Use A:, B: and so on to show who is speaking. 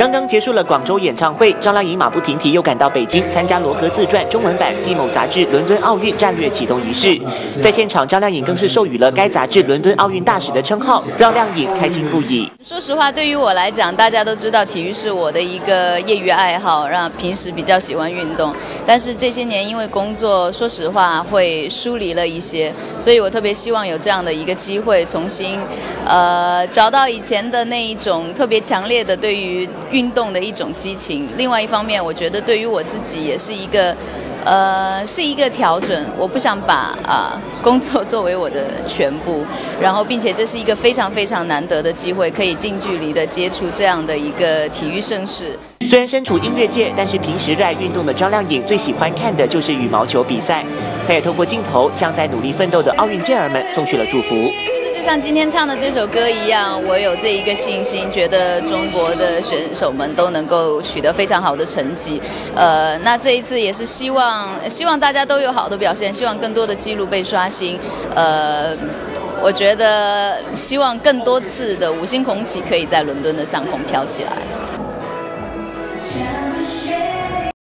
A: 刚刚结束了广州演唱会，张靓颖马不停蹄又赶到北京参加罗格自传中文版《季某》杂志伦敦奥运战略启动仪式。在现场，张靓颖更是授予了该杂志伦敦奥运大使的称号，让靓颖开心不已。
B: 说实话，对于我来讲，大家都知道体育是我的一个业余爱好，让平时比较喜欢运动。但是这些年因为工作，说实话会疏离了一些，所以我特别希望有这样的一个机会，重新找到以前的那一种特别强烈的对于运动的一种激情。另外一方面，我觉得对于我自己也是一个调整。我不想把工作作为我的全部，然后并且这是一个非常非常难得的机会，可以近距离的接触这样的一个体育盛事。
A: 虽然身处音乐界，但是平时热爱运动的张靓颖最喜欢看的就是羽毛球比赛。她也透过镜头向在努力奋斗的奥运健儿们送去了祝福。
B: 就像今天唱的这首歌一样，我有这一个信心，觉得中国的选手们都能够取得非常好的成绩。那这一次也是希望大家都有好的表现，希望更多的纪录被刷新。我觉得希望更多次的五星红旗可以在伦敦的上空飘起来。